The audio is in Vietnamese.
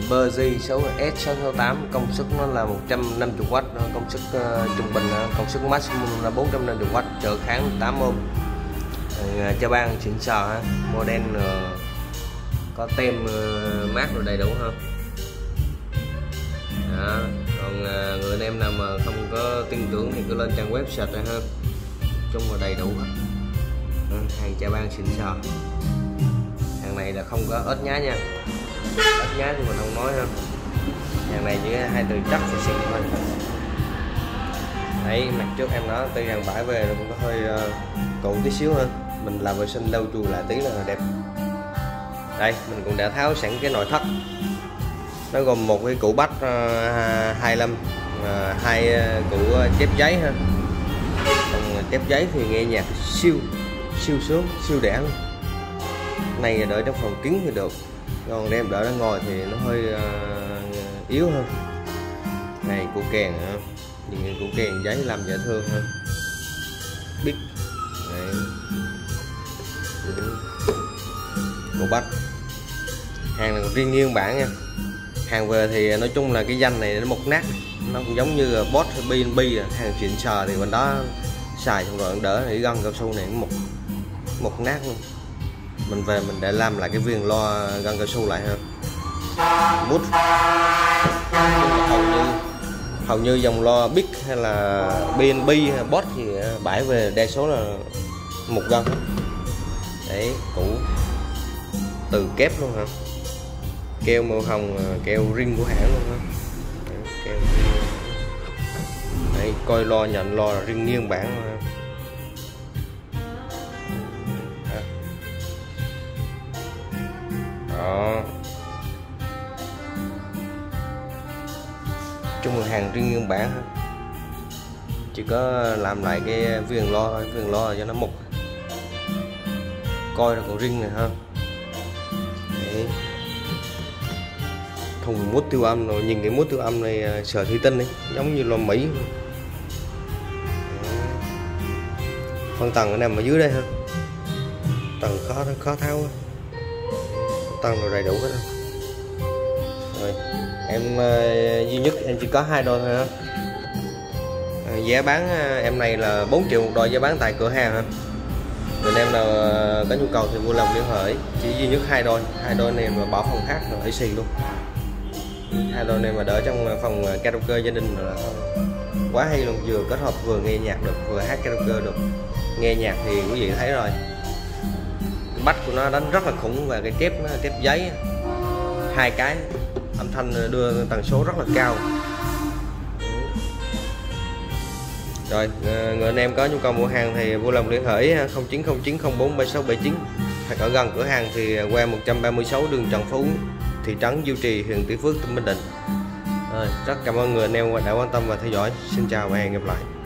Bergy số S668, công suất nó là 150W, công suất trung bình, công suất maximum là 450W, trở kháng 8 ohm. Cho ban xịn sò ha, model có tem mát rồi đầy đủ ha. Đó. Còn người anh em nào mà không có tin tưởng thì cứ lên trang web search ra ha, chung là đầy đủ hết. Hàng Cha Ban xịn sò, hàng này là không có ớt nhái nha, ớt nhái thì mình không nói ha, hàng này chỉ hai từ chắc và xịn thôi. Đấy, mặt trước em nói tuy hàng bãi về nó cũng có hơi cũ tí xíu hơn, mình làm vệ sinh lau chùi lại tí là đẹp. Đây mình cũng đã tháo sẵn cái nội thất, nó gồm một cái củ bách 25, hai củ chép giấy ha. Còn chép giấy thì nghe nhạc siêu sướng, siêu đẻ luôn. Này đợi trong phòng kín thì được, còn đem đợi ra ngồi thì nó hơi yếu hơn. Này củ kèn, những củ kèn giấy làm dễ thương hơn. Big củ bách, hàng này còn riêng nguyên bản nha. Hàng về thì nói chung là cái danh này nó mục nát, nó cũng giống như Boss hay B&B, hàng xịn sò thì bên đó xài xong rồi đỡ thì găng cao su này mục nát luôn. Mình về mình để làm lại cái viền lo găng cao su lại ha. Mút hầu như dòng lo Big hay là B&B hay Boss thì bãi về đa số là một găng hết. Đấy, cũ từ kép luôn hả, keo màu hồng, keo ring của hãng luôn ha. Keo đấy, coi lo nhận lo là ring nguyên bản luôn ha. Đó, chung là hàng riêng nguyên bản ha. Chỉ có làm lại cái viền lo thôi, viền lo cho nó mục, coi là còn ring này ha. Đấy. Thùng mút tiêu âm rồi, nhìn cái mút tiêu âm này sợi thủy tinh ấy, giống như lo Mỹ. Phân tầng ở nằm ở dưới đây ha, tầng khó tháo, tầng rồi đầy đủ hết. Rồi em duy nhất em chỉ có 2 đôi thôi ha. Giá bán em này là 4 triệu một đôi, giá bán tại cửa hàng ha. Người em nào có nhu cầu thì vui lòng liên hệ, chỉ duy nhất 2 đôi này mà bảo phòng hát rồi AC luôn. 2 đôi này mà đỡ trong phòng karaoke gia đình là quá hay luôn, vừa kết hợp vừa nghe nhạc được, vừa hát karaoke được. Nghe nhạc thì quý vị thấy rồi, cái bách của nó đánh rất là khủng, và cái kép nó kép giấy 2 cái, âm thanh đưa tần số rất là cao. Rồi người anh em có nhu cầu mua hàng thì vui lòng liên hệ 0909043679, hoặc ở gần cửa hàng thì qua 136 đường Trần Phú, thị trấn Diêu Trì, huyện Tuy Phước, tỉnh Bình Định. Rất cảm ơn người anh em đã quan tâm và theo dõi. Xin chào và hẹn gặp lại.